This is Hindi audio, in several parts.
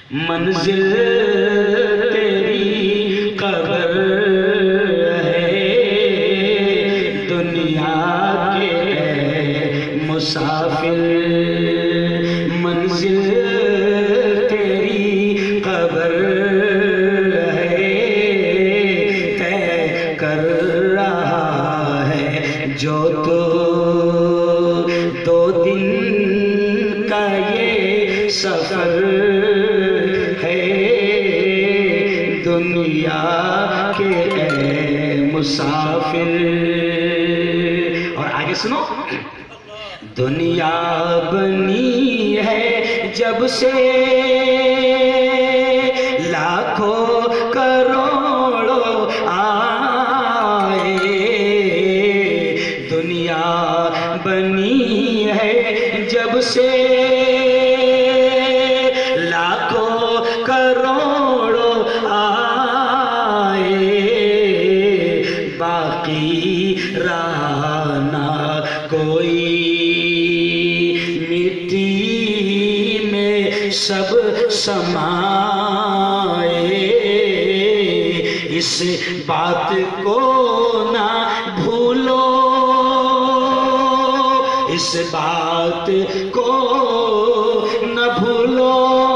मंजिल तेरी कब्र है, दुनिया के मुसाफिर। मंजिल तेरी कब्र है, तय कर रहा है जो तो 2 दिन का ये सफर है, दुनिया के मुसाफिर। और आगे सुनो, दुनिया बनी है जब से लाखों करोड़ों आए, दुनिया बनी है जब से लाखों करोड़ों आए, बाकी रहा ना कोई, मिट्टी में सब समाए। इस बात को ना भूलो, इस बात को न भूलो,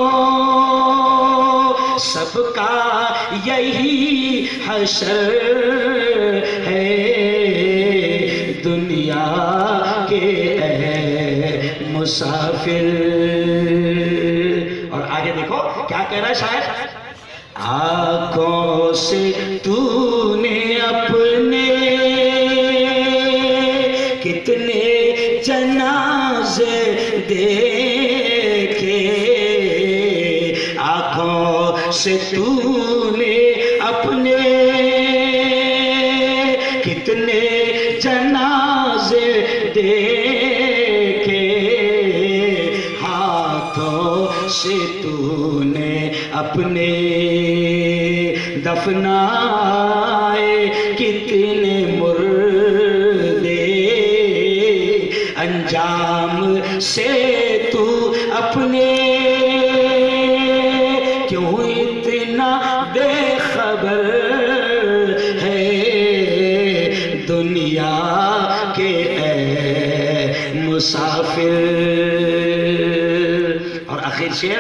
सबका यही हशर है, दुनिया के मुसाफिर। और आगे देखो क्या कह रहा है शायर, आँखों से तूने अपने कितने जनाजे देखे, आँखों से तूने अपने कितने जनाजे देखे, हाथों से तूने अपने दफनाए कितने मुर्दे, अंजाम से तू अपने क्यों इतना बेखबर है, दुनिया के मुसाफिर। और आखिर शेर,